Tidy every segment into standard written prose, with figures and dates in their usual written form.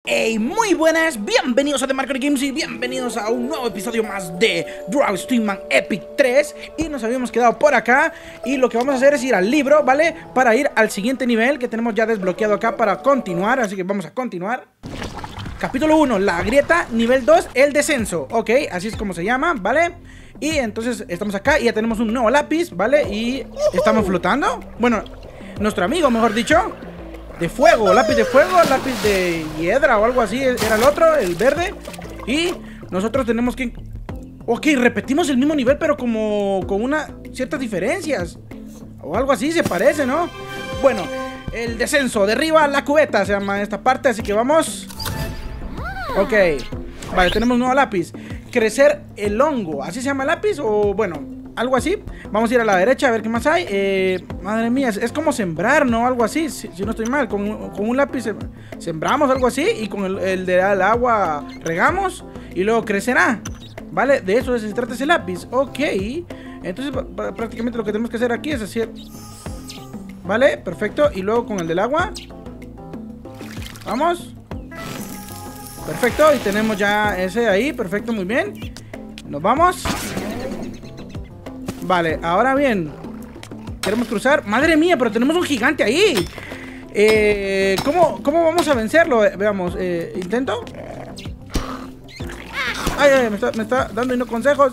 Hey, muy buenas, bienvenidos a The Marker Games y bienvenidos a un nuevo episodio más de Draw Steamman Epic 3. Y nos habíamos quedado por acá y lo que vamos a hacer es ir al libro, ¿vale? Para ir al siguiente nivel que tenemos ya desbloqueado acá para continuar, así que vamos a continuar. Capítulo 1, la grieta, nivel 2, el descenso, ok, así es como se llama, ¿vale? Y entonces estamos acá y ya tenemos un nuevo lápiz, ¿vale? Y estamos flotando, bueno, nuestro amigo, mejor dicho, de fuego, lápiz de fuego, lápiz de hiedra o algo así, era el otro, el verde. Y nosotros tenemos que... Ok, repetimos el mismo nivel, pero como con ciertas diferencias o algo así, se parece, ¿no? Bueno, el descenso, derriba la cubeta, se llama esta parte, así que vamos. Ok, vale, tenemos un nuevo lápiz. Crecer el hongo, ¿así se llama el lápiz? O bueno, algo así. Vamos a ir a la derecha a ver qué más hay. Madre mía, es como sembrar, ¿no? Algo así, si no estoy mal. Con un lápiz sembramos algo así. Y con el del agua regamos y luego crecerá, ¿vale? De eso se trata ese lápiz. Ok, entonces prácticamente lo que tenemos que hacer aquí es hacer, ¿vale? Perfecto, y luego con el del agua vamos. Perfecto, y tenemos ya ese ahí, perfecto, muy bien. Nos vamos. Vale, ahora bien, queremos cruzar. Madre mía, pero tenemos un gigante ahí. ¿Cómo vamos a vencerlo? Veamos, intento. Ay, me está dando unos consejos.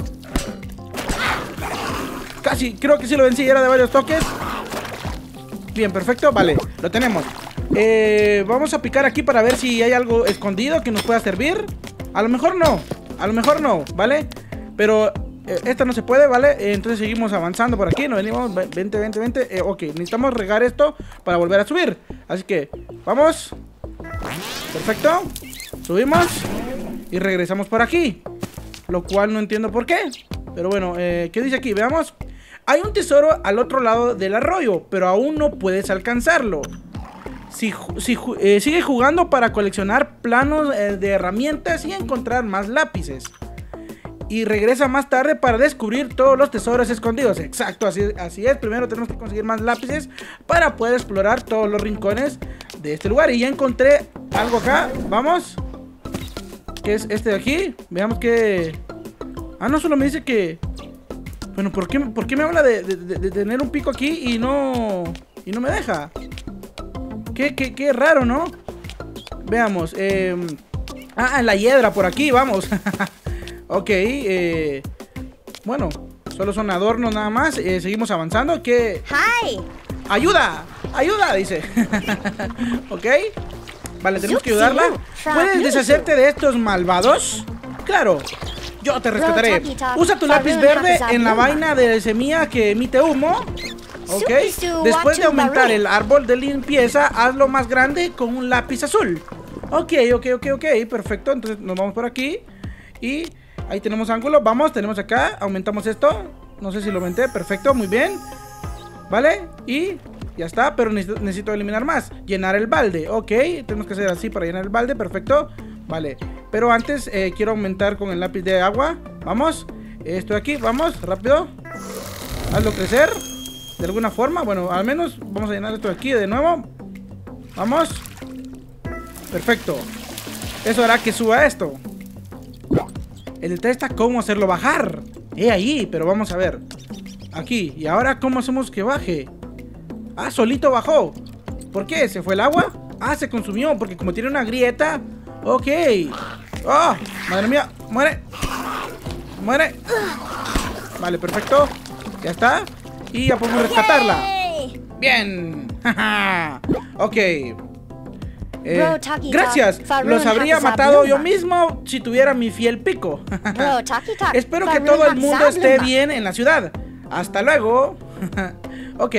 Casi, creo que sí lo vencí, era de varios toques. Bien, perfecto, vale, lo tenemos. Vamos a picar aquí para ver si hay algo escondido que nos pueda servir. A lo mejor no, ¿vale? Pero esta no se puede, ¿vale? Entonces seguimos avanzando por aquí, nos venimos, 20. Ok, necesitamos regar esto para volver a subir. Así que, vamos. Perfecto. Subimos y regresamos por aquí, lo cual no entiendo por qué. Pero bueno, ¿qué dice aquí? Veamos. Hay un tesoro al otro lado del arroyo, pero aún no puedes alcanzarlo. Sigue jugando para coleccionar planos de herramientas y encontrar más lápices. Y regresa más tarde para descubrir todos los tesoros escondidos. Exacto, así es. Primero tenemos que conseguir más lápices para poder explorar todos los rincones de este lugar. Y ya encontré algo acá. Vamos. ¿Qué es este de aquí? Veamos que... Ah, no, solo me dice que... Bueno, ¿por qué me habla de tener un pico aquí y no me deja? Qué raro, ¿no? Veamos. La hiedra por aquí, vamos. Ok, bueno, solo son adornos nada más. Seguimos avanzando. ¿Qué? ¡Hi! ¡Ayuda! ¡Ayuda! Dice. Ok. Vale, tenemos que ayudarla. ¿Puedes deshacerte de estos malvados? Claro, yo te rescataré. Usa tu lápiz verde en la vaina de semilla que emite humo. Ok, después de aumentar el árbol de limpieza, hazlo más grande con un lápiz azul. Ok, perfecto. Entonces nos vamos por aquí y ahí tenemos ángulo. Vamos, tenemos acá, aumentamos esto. No sé si lo aumenté, perfecto, muy bien. Vale, y ya está, pero necesito eliminar más. Llenar el balde, ok, tenemos que hacer así para llenar el balde, perfecto. Vale, pero antes quiero aumentar con el lápiz de agua. Vamos, esto de aquí, vamos, rápido. Hazlo crecer de alguna forma, bueno, al menos vamos a llenar esto de aquí de nuevo. Vamos. Perfecto. Eso hará que suba esto. El detalle está cómo hacerlo bajar. Ahí, pero vamos a ver. Aquí, y ahora cómo hacemos que baje. Ah, solito bajó. ¿Por qué? ¿Se fue el agua? Ah, se consumió, porque como tiene una grieta. Ok. Oh, madre mía, muere. Muere. Vale, perfecto. Ya está. Y ya podemos rescatarla. Bien. Ok. Gracias. Los habría matado yo mismo si tuviera mi fiel pico. Espero que todo el mundo esté bien en la ciudad. Hasta luego. Ok.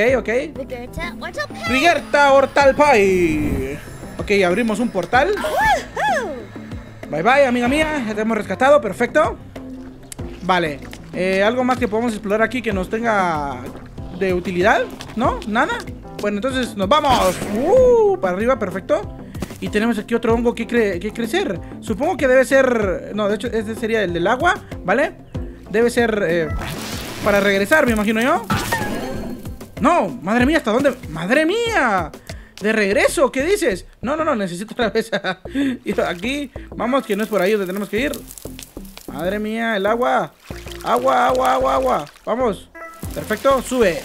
Rigerta Hortalpai. Ok, abrimos un portal. Bye bye, amiga mía. Ya te hemos rescatado, perfecto. Vale. Algo más que podamos explorar aquí que nos tenga de utilidad, ¿no? ¿Nada? Bueno, entonces nos vamos. Para arriba, perfecto. Y tenemos aquí otro hongo que crecer. Supongo que debe ser... No, de hecho, este sería el del agua, ¿vale? Debe ser para regresar, me imagino yo. No, madre mía, ¿hasta dónde? ¡Madre mía! ¿De regreso? ¿Qué dices? No, no, no, necesito otra vez ir aquí. Vamos, que no es por ahí donde tenemos que ir. Madre mía, el agua. Agua, agua, agua, agua. Vamos. Perfecto, sube.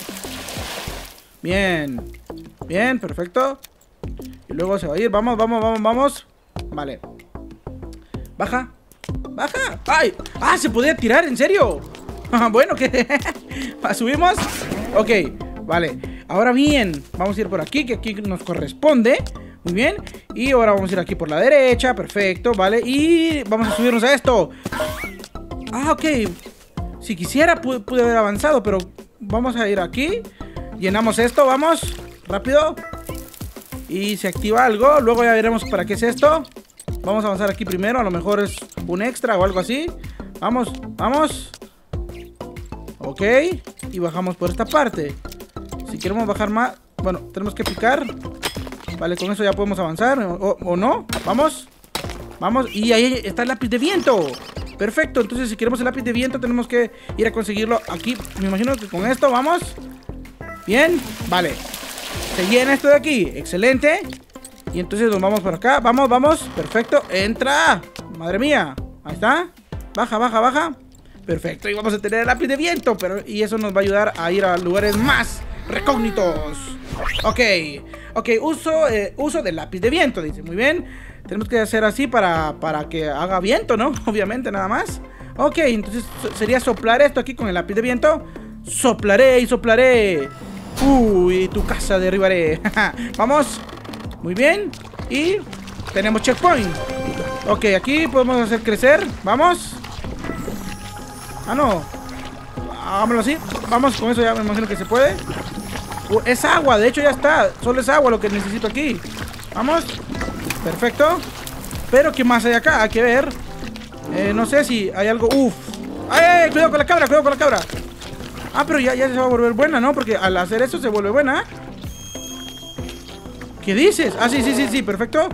Bien. Bien, perfecto. Y luego se va a ir. Vamos, vamos, vamos, vamos. Vale. Baja. Baja. ¡Ay! ¡Ah! Se podía tirar, ¿en serio? Bueno, ¿qué? ¿Subimos? Ok, vale. Ahora bien, vamos a ir por aquí, que aquí nos corresponde. Muy bien. Y ahora vamos a ir aquí por la derecha. Perfecto, vale. Y vamos a subirnos a esto. Ah, ok. Si quisiera pude haber avanzado, pero vamos a ir aquí. Llenamos esto, vamos. Rápido. Y se activa algo. Luego ya veremos para qué es esto. Vamos a avanzar aquí primero. A lo mejor es un extra o algo así. Vamos, vamos. Ok. Y bajamos por esta parte. Si queremos bajar más, bueno, tenemos que picar. Vale, con eso ya podemos avanzar. O no. Vamos. Vamos. Y ahí está el lápiz de viento. Perfecto. Entonces si queremos el lápiz de viento tenemos que ir a conseguirlo aquí. Me imagino que con esto vamos. Bien. Vale. Se llena esto de aquí. Excelente. Y entonces nos vamos por acá. Vamos, vamos. Perfecto. Entra. Madre mía. Ahí está. Baja, baja, baja. Perfecto. Y vamos a tener el lápiz de viento. Y eso nos va a ayudar a ir a lugares más recógnitos. Ok. Ok. Uso del lápiz de viento. Dice. Muy bien. Tenemos que hacer así para que haga viento, ¿no? Obviamente, nada más. Ok. Entonces sería soplar esto aquí con el lápiz de viento. Soplaré y soplaré. Uy, tu casa derribaré. Vamos. Muy bien. Y tenemos checkpoint. Ok, aquí podemos hacer crecer. Vamos. Ah, no. Hagámoslo así. Vamos, con eso ya me imagino que se puede. Es agua, de hecho ya está. Solo es agua lo que necesito aquí. Vamos. Perfecto. Pero ¿qué más hay acá? Hay que ver. No sé si hay algo. Uf. ¡Ay! Cuidado con la cabra, cuidado con la cabra. Ah, pero ya se va a volver buena, ¿no? Porque al hacer eso se vuelve buena. ¿Qué dices? Ah, sí, perfecto.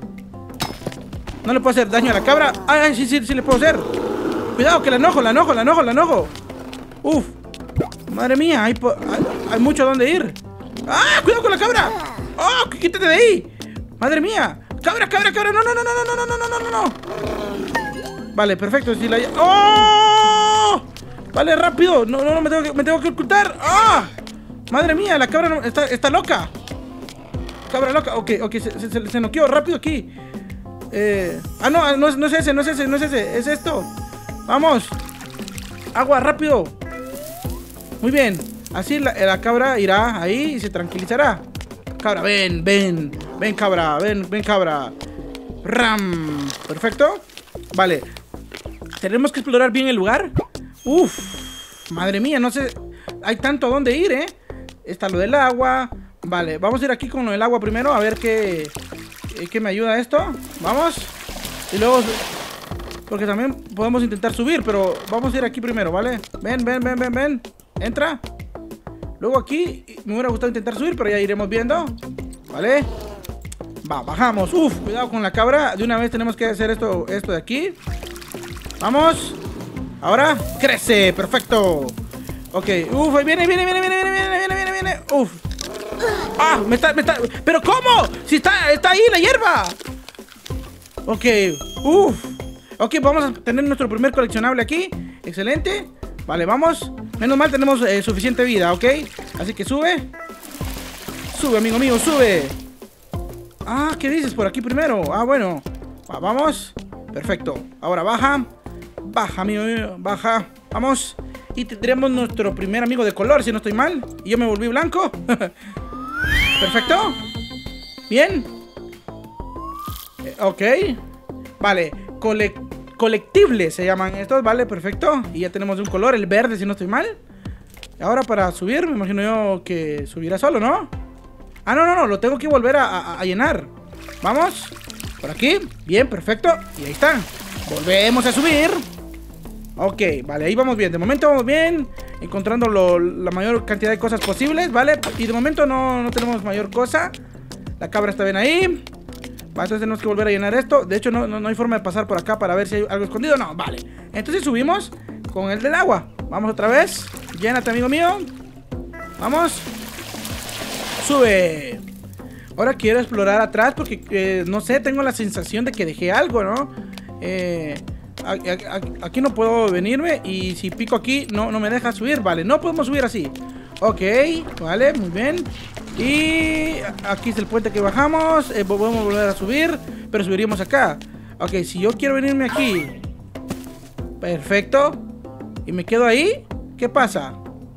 No le puedo hacer daño a la cabra. Ay, sí le puedo hacer. Cuidado, que la enojo. Uf. Madre mía, hay mucho a dónde ir. ¡Ah! ¡Cuidado con la cabra! ¡Oh! ¡Quítate de ahí! ¡Madre mía! ¡Cabra! ¡No! Vale, perfecto. Si la... ¡Oh! Vale, rápido. No, me tengo que ocultar. ¡Ah! Madre mía, la cabra está loca. Cabra loca. Ok, se noqueó rápido aquí. No es ese. Es esto. Vamos. Agua, rápido. Muy bien. Así la cabra irá ahí y se tranquilizará. Cabra, ven, cabra. Ven, cabra. Ram. Perfecto. Vale. Tenemos que explorar bien el lugar. Uf. Madre mía, no sé. Hay tanto a dónde ir, ¿eh? Está lo del agua. Vale, vamos a ir aquí con lo del agua primero. A ver qué me ayuda esto. Vamos. Y luego... porque también podemos intentar subir, pero vamos a ir aquí primero, ¿vale? Ven. Entra. Luego aquí me hubiera gustado intentar subir, pero ya iremos viendo. ¿Vale? Va, bajamos. Uf, cuidado con la cabra. De una vez tenemos que hacer esto de aquí. Vamos. Ahora, crece. Perfecto. Ok. Uf, ahí viene. Uf. Ah, me está. ¿Pero cómo? Si está ahí la hierba. Ok. Uf. Ok, vamos a tener nuestro primer coleccionable aquí. Excelente. Vale, vamos. Menos mal tenemos suficiente vida, ¿ok? Así que sube. Sube, amigo mío, sube. Ah, ¿qué dices? Por aquí primero. Ah, bueno. Vamos. Perfecto. Ahora baja. Baja, amigo mío. Baja. Vamos. Y tendremos nuestro primer amigo de color, si no estoy mal. Y yo me volví blanco. Perfecto. Bien. Ok. Vale. Colectibles se llaman estos, vale, perfecto. Y ya tenemos de un color, el verde, si no estoy mal. Ahora para subir, me imagino yo que subirá solo, ¿no? Ah, no, lo tengo que volver a llenar. Vamos, por aquí, bien, perfecto. Y ahí está, volvemos a subir. Ok, vale, ahí vamos bien. De momento vamos bien, encontrando la mayor cantidad de cosas posibles, ¿vale? Y de momento no tenemos mayor cosa. La cabra está bien ahí. Entonces tenemos que volver a llenar esto. De hecho no hay forma de pasar por acá para ver si hay algo escondido. No, vale. Entonces subimos con el del agua. Vamos otra vez. Llénate, amigo mío. Vamos. Sube. Ahora quiero explorar atrás porque, no sé, tengo la sensación de que dejé algo, ¿no? Aquí no puedo venirme y si pico aquí no me deja subir. Vale, no podemos subir así. Ok, vale, muy bien. Y aquí es el puente que bajamos. Podemos volver a subir, pero subiríamos acá. Ok, si yo quiero venirme aquí. Perfecto. Y me quedo ahí. ¿Qué pasa?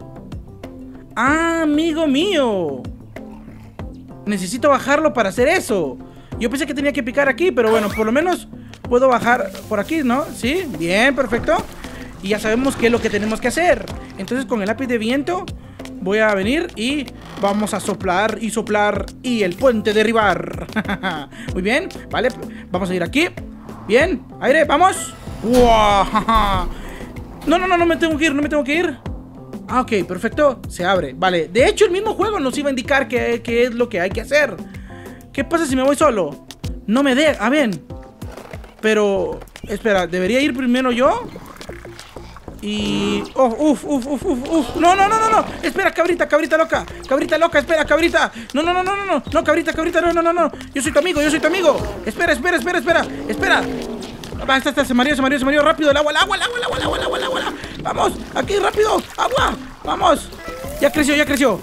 ¡Ah, amigo mío! Necesito bajarlo para hacer eso. Yo pensé que tenía que picar aquí, pero bueno, por lo menos puedo bajar por aquí, ¿no? Sí, bien, perfecto. Y ya sabemos qué es lo que tenemos que hacer. Entonces con el lápiz de viento voy a venir y vamos a soplar y soplar y el puente derribar. Muy bien, vale, vamos a ir aquí. Bien, aire, vamos. ¡Wow! No me tengo que ir, no me tengo que ir. Ah, ok, perfecto, se abre. Vale, de hecho el mismo juego nos iba a indicar qué es lo que hay que hacer. ¿Qué pasa si me voy solo? No me deja, bien. Pero, espera, ¿debería ir primero yo? Y... Oh, no, espera, cabrita loca. Cabrita loca, espera, cabrita. No, cabrita, no. Yo soy tu amigo. Espera. Va, está, se mareó rápido. El agua. Vamos, aquí, rápido, agua. Vamos. Ya creció.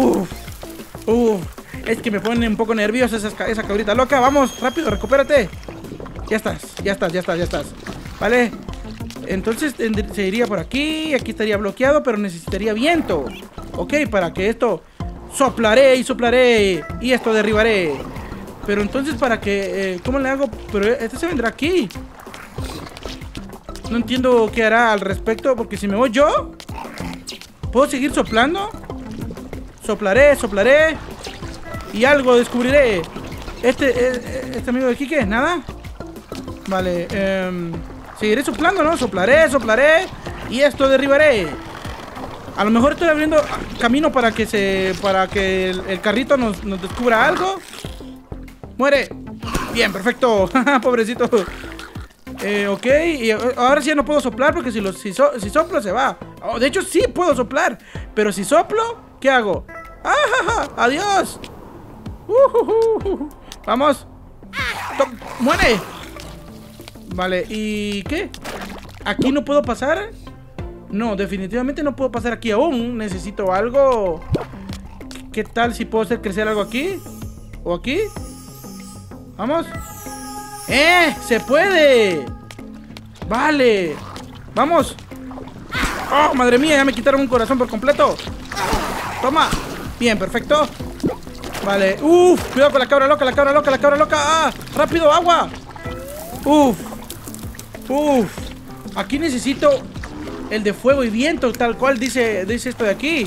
Es que me pone un poco nerviosa esa cabrita loca. Vamos, rápido, recupérate. Ya estás. Vale. Entonces se iría por aquí. Aquí estaría bloqueado, pero necesitaría viento. Ok, para que esto... Soplaré. Y esto derribaré. Pero entonces para que... ¿cómo le hago? Pero este se vendrá aquí. No entiendo qué hará al respecto. Porque si me voy yo, ¿puedo seguir soplando? Soplaré. Y algo descubriré. Este amigo de aquí, ¿qué? ¿Nada? Vale, seguiré soplando, ¿no? Soplaré. Y esto derribaré. A lo mejor estoy abriendo camino para que el carrito nos descubra algo. Muere. Bien, perfecto. Pobrecito. Ok, y ahora sí ya no puedo soplar porque si soplo se va. Oh, de hecho sí puedo soplar. Pero si soplo, ¿qué hago? ¡Ah, adiós! Vamos. ¡Muere! Vale, ¿y qué? ¿Aquí no puedo pasar? No, definitivamente no puedo pasar aquí aún. Necesito algo. ¿Qué tal si puedo hacer crecer algo aquí? ¿O aquí? Vamos. ¡Se puede! Vale. Vamos. ¡Oh, madre mía! Ya me quitaron un corazón por completo. Toma. Bien, perfecto. Vale. Cuidado con la cabra loca. ¡Ah! ¡Rápido, agua! Aquí necesito el de fuego y viento, tal cual dice esto de aquí.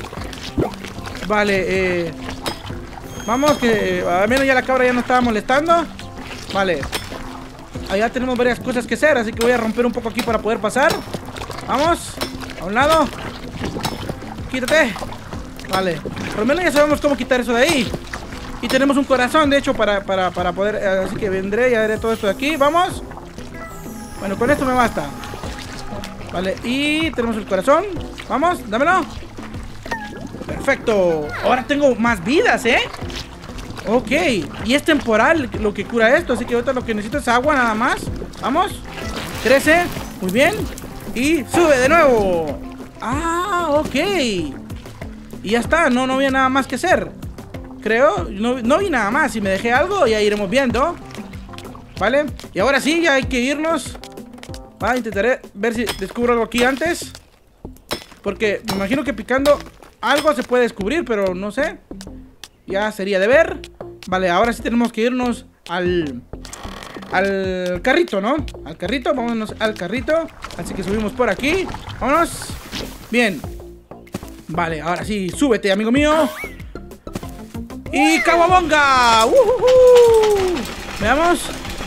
Vale, vamos, que al menos ya la cabra ya no estaba molestando. Vale. Allá tenemos varias cosas que hacer, así que voy a romper un poco aquí para poder pasar. Vamos, a un lado. Quítate. Vale, por lo menos ya sabemos cómo quitar eso de ahí. Y tenemos un corazón, de hecho, para poder... Así que vendré y haré todo esto de aquí. Vamos. Bueno, con esto me basta. Vale, y tenemos el corazón. Vamos, dámelo. Perfecto. Ahora tengo más vidas, ¿eh? Ok, y es temporal lo que cura esto. Así que ahorita lo que necesito es agua nada más. Vamos. Crece, muy bien. Y sube de nuevo. Ah, ok. Y ya está, no había nada más que hacer. Creo, no vi nada más. Si me dejé algo, ya iremos viendo. Vale, y ahora sí, ya hay que irnos. Intentaré ver si descubro algo aquí antes. Porque me imagino que picando algo se puede descubrir, pero no sé. Ya sería de ver. Vale, ahora sí tenemos que irnos al carrito, ¿no? Al carrito, vámonos al carrito. Así que subimos por aquí. Vámonos. Bien. Vale, ahora sí, súbete, amigo mío. ¡Y Kawabonga! Veamos.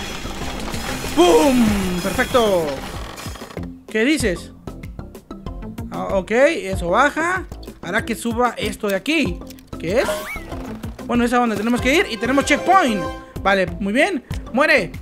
¡Pum! Perfecto. ¿Qué dices? Ok, eso baja. Hará que suba esto de aquí. ¿Qué es? Bueno, esa es donde tenemos que ir. Y tenemos checkpoint. Vale, muy bien. Muere.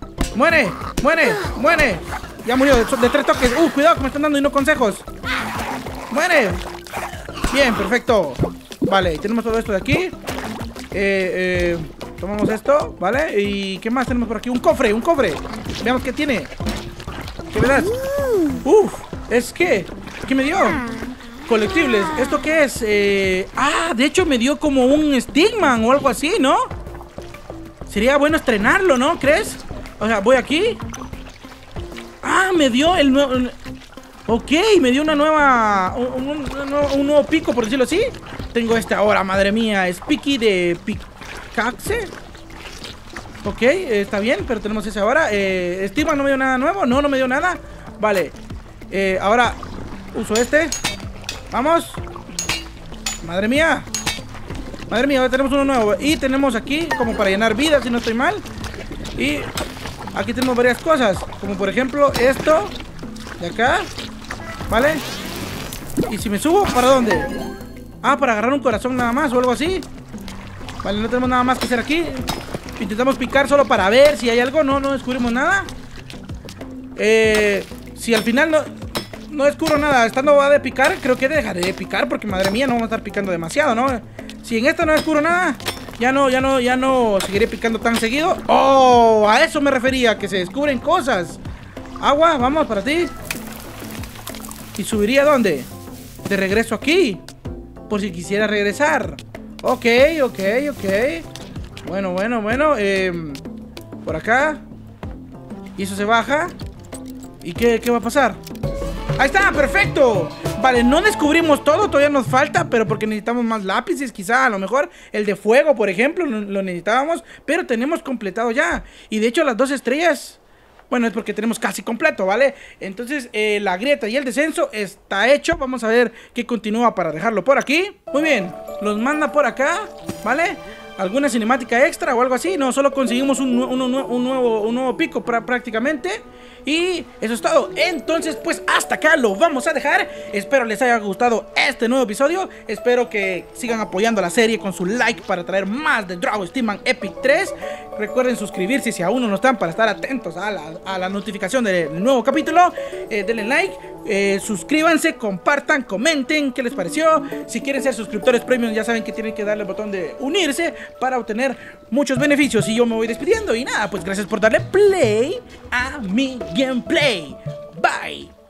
Ya murió de 3 toques. Cuidado que me están dando y no consejos. Muere. Bien, perfecto. Vale, tenemos todo esto de aquí. Tomamos esto, ¿vale? ¿Y qué más tenemos por aquí? Un cofre, un cofre. Veamos qué tiene. ¿Qué me das? Uf, es que... ¿Qué me dio? Colectibles. ¿Esto qué es? De hecho me dio como un Stickman o algo así, ¿no? Sería bueno estrenarlo, ¿no? ¿Crees? O sea, voy aquí. Me dio el nuevo... Ok, me dio una nueva... Un nuevo pico, por decirlo así. Tengo este ahora, madre mía. Es Piqui de Pickaxe. Ok, está bien, pero tenemos ese ahora. Stickman no me dio nada nuevo. No me dio nada. Vale. Ahora uso este. Vamos. Madre mía. Madre mía, ahora tenemos uno nuevo. Y tenemos aquí como para llenar vidas, si no estoy mal. Y aquí tenemos varias cosas, como por ejemplo esto de acá. ¿Vale? Y si me subo, ¿para dónde? Para agarrar un corazón nada más o algo así. Vale, no tenemos nada más que hacer aquí. Intentamos picar solo para ver si hay algo. No descubrimos nada. Si al final no descubro nada estando va de picar, creo que dejaré de picar, porque madre mía, no vamos a estar picando demasiado, ¿no? Si en esta no descubro nada, ya no seguiré picando tan seguido. A eso me refería, que se descubren cosas. Agua, vamos, para ti. ¿Y subiría dónde? De regreso aquí, por si quisiera regresar. Ok. Bueno. Por acá. Y eso se baja. ¿Y qué va a pasar? ¡Ahí está! ¡Perfecto! Vale, no descubrimos todo, todavía nos falta, pero porque necesitamos más lápices, quizá, a lo mejor el de fuego, por ejemplo, lo necesitábamos, pero tenemos completado ya. Y de hecho las 2 estrellas, bueno, es porque tenemos casi completo, ¿vale? Entonces, la grieta y el descenso está hecho. Vamos a ver qué continúa para dejarlo por aquí. Muy bien, los manda por acá, ¿vale? ¿Alguna cinemática extra o algo así? No, solo conseguimos un nuevo pico prácticamente. Y eso es todo. Entonces, pues hasta acá lo vamos a dejar. Espero les haya gustado este nuevo episodio. Espero que sigan apoyando la serie con su like para traer más de Dragon Steelman Epic 3. Recuerden suscribirse si aún no están, para estar atentos a la notificación del nuevo capítulo. Denle like, suscríbanse, compartan, comenten qué les pareció. Si quieren ser suscriptores premium, ya saben que tienen que darle el botón de unirse para obtener muchos beneficios. Y yo me voy despidiendo. Y nada, pues gracias por darle play a mi gameplay. Bye.